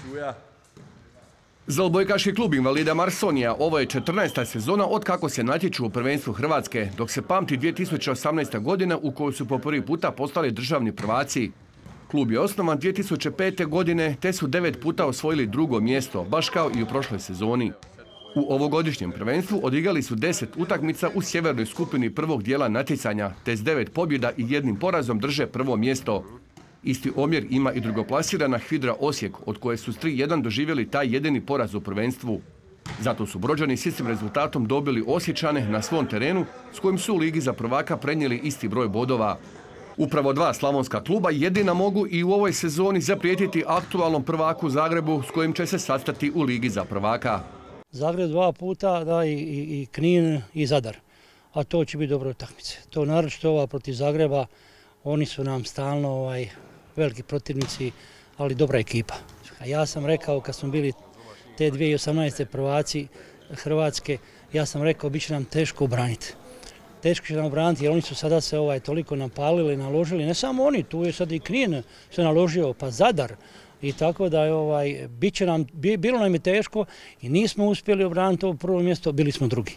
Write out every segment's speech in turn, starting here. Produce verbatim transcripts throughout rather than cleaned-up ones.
Za odbojkaški klub Invalida Marsonija ovo je četrnaesta sezona od kako se natječu u prvenstvu Hrvatske, dok se pamti dvije tisuće osamnaesta. godina u kojoj su po prvi puta postali državni prvaci. Klub je osnovan dvije tisuće pete. godine te su devet puta osvojili drugo mjesto, baš kao i u prošloj sezoni. U ovogodišnjem prvenstvu odigrali su deset utakmica u sjevernoj skupini prvog dijela natjecanja, te s devet pobjeda i jednim porazom drže prvo mjesto. Isti omjer ima i drugoplasirana Hvidra Osijek, od koje su s tri jedan doživjeli taj jedini poraz u prvenstvu. Zato su Brođani s istim rezultatom dobili Osječane na svom terenu, s kojim su u Ligi za prvaka prenijeli isti broj bodova. Upravo dva slavonska kluba jedina mogu i u ovoj sezoni zaprijetiti aktualnom prvaku Zagrebu, s kojim će se sastati u Ligi za prvaka. Zagreb dva puta, da, i, i, i Knin i Zadar, a to će biti dobre utakmice. To naročito ova protiv Zagreba, oni su nam stalno ovaj, veliki protivnici, ali dobra ekipa. A ja sam rekao kad smo bili te dvije tisuće osamnaeste. prvaci Hrvatske, ja sam rekao bit će nam teško obraniti. Teško će nam obraniti jer oni su sada se ovaj, toliko napalili, naložili, ne samo oni, tu je sad i Knin se naložio, pa Zadar. I tako da je ovaj, bit će nam, bilo nam je teško i nismo uspjeli obraniti ovo prvo mjesto, bili smo drugi.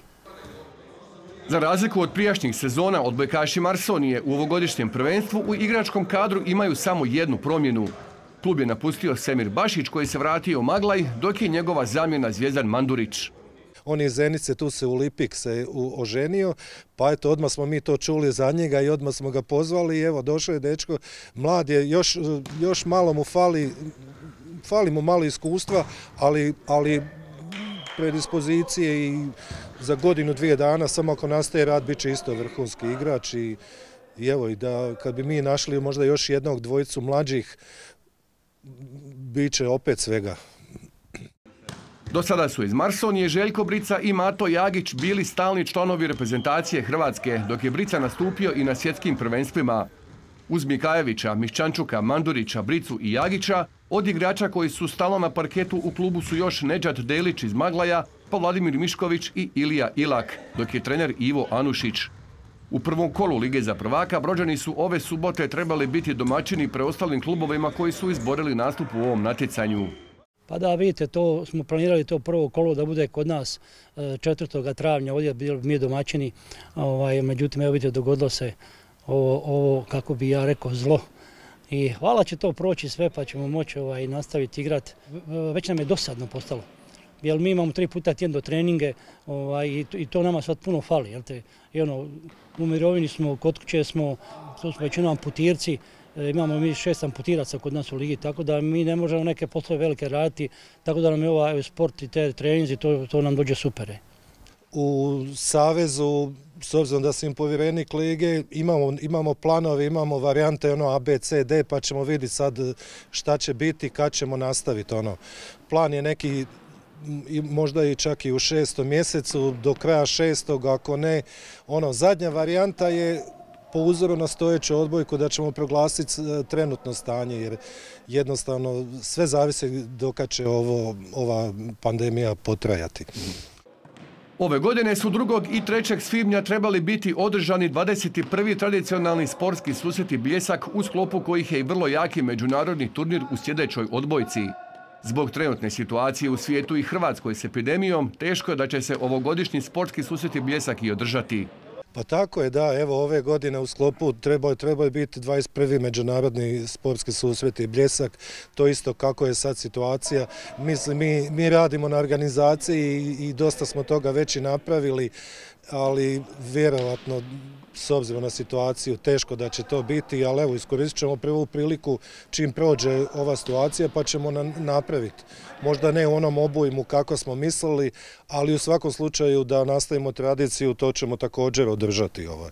Za razliku od prijašnjih sezona, odbojkaši Marsonije u ovogodišnjem prvenstvu u igračkom kadru imaju samo jednu promjenu. Klub je napustio Semir Bašić koji se vratio u Maglaj, dok je njegova zamjena Zvijezdan Mandurić. On je iz Zenice, tu se u Lipik se oženio, pa eto odmah smo mi to čuli za njega i odmah smo ga pozvali i evo došao je dečko, mlad je, još, još malo mu fali, fali mu malo iskustva, ali, ali predispozicije i za godinu, dvije dana, samo ako nastaje rad, bit će isto vrhunski igrač i, i evo i da kad bi mi našli možda još jednog dvojicu mlađih, bit će opet svega. Do sada su iz Marsonije Željko Brica i Mato Jagić bili stalni članovi reprezentacije Hrvatske, dok je Brica nastupio i na svjetskim prvenstvima. Uz Mikajevića, Miščančuka, Mandurića, Bricu i Jagića, od igrača koji su stalno na parketu u klubu su još Nedžad Delić iz Maglaja, pa Vladimir Mišković i Ilija Ilak, dok je trener Ivo Anušić. U prvom kolu Lige za prvaka Brođani su ove subote trebali biti domaćini preostalim klubovima koji su izborili nastup u ovom natjecanju. Pa da, vidite, to smo planirali to prvo kolo da bude kod nas četvrtog travnja, ovdje bili mi domaćini, ovaj, međutim, evo vidite, dogodilo se ovo, ovo, kako bi ja rekao, zlo. I hvala će to proći sve pa ćemo moći ovaj, nastaviti igrati. Već nam je dosadno postalo, jer mi imamo tri puta tjedno treninge ovaj, i, to, i to nama sad puno fali. Jel te? I ono, u mirovini smo, kod kuće smo, to smo većinom amputirci, imamo mi šest amputiraca kod nas u ligi, tako da mi ne možemo neke poslove velike raditi, tako da nam je ovaj sport i te treninzi, to, to nam dođe super. U Savezu, s obzirom da sam povjerenik lige, imamo, imamo planove, imamo varijante ono A, B, C, D, pa ćemo vidjeti sad šta će biti, kad ćemo nastaviti. Ono. Plan je neki, možda i čak i u šestom mjesecu, do kraja šestog, ako ne. Ono, zadnja varijanta je po uzoru na stojeću odbojku da ćemo proglasiti trenutno stanje, jer jednostavno sve zavisi dok će ovo, ova pandemija potrajati. Ove godine su drugog i trećeg svibnja trebali biti održani dvadeset prvi tradicionalni sportski susreti Bljesak u sklopu kojih je i vrlo jaki međunarodni turnir u sljedećoj odbojci. Zbog trenutne situacije u svijetu i Hrvatskoj s epidemijom, teško je da će se ovogodišnji sportski susreti Bljesak i održati. Pa tako je, da, evo ove godine u sklopu trebao je biti dvadeset prvi međunarodni sportski susreti Bljesak, to isto kako je sad situacija. Mislim, mi, mi radimo na organizaciji i, i dosta smo toga već i napravili, ali vjerovatno s obzirom na situaciju teško da će to biti, ali evo iskoristit ćemo prvu priliku čim prođe ova situacija pa ćemo na, napraviti. Možda ne u onom obujmu kako smo mislili, ali u svakom slučaju da nastavimo tradiciju, to ćemo također održati. Ovaj.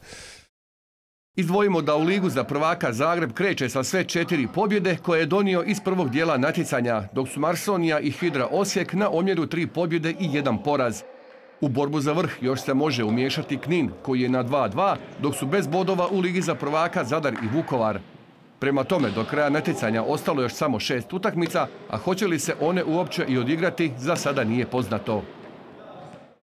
Izdvojimo da u Ligu za prvaka Zagreb kreće sa sve četiri pobjede koje je donio iz prvog dijela natjecanja, dok su Marsonija i Hvidra Osijek na omjeru tri pobjede i jedan poraz. U borbu za vrh još se može umiješati Knin, koji je na dva dva, dok su bez bodova u Ligi za prvaka Zadar i Vukovar. Prema tome, do kraja natjecanja ostalo još samo šest utakmica, a hoće li se one uopće i odigrati, za sada nije poznato.